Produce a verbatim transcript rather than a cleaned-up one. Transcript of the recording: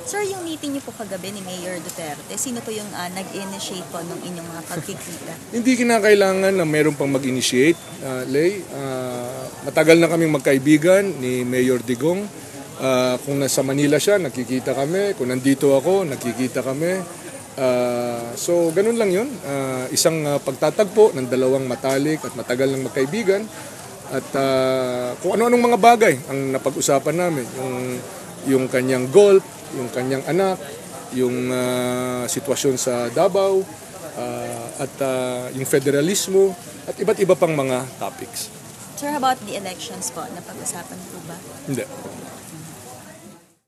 Sir, yung meeting niyo po kagabi ni Mayor Duterte, sino po yung uh, nag-initiate po ng inyong mga pagkikita? Hindi kinakailangan na meron pang mag-initiate, uh, Lay. Uh, matagal na kaming magkaibigan ni Mayor Digong. Uh, kung nasa Manila siya, nakikita kami. Kung nandito ako, nakikita kami. Uh, so, ganun lang yun. Uh, isang uh, pagtatagpo ng dalawang matalik at matagal ng magkaibigan. At uh, kung ano-anong mga bagay ang napag-usapan namin. Yung, yung kanyang golf, yung kanyang anak, yung uh, sitwasyon sa Davao, uh, at uh, yung federalismo, at iba't iba pang mga topics. Sir, how about the elections po? Napag-usapan po ba? Hindi.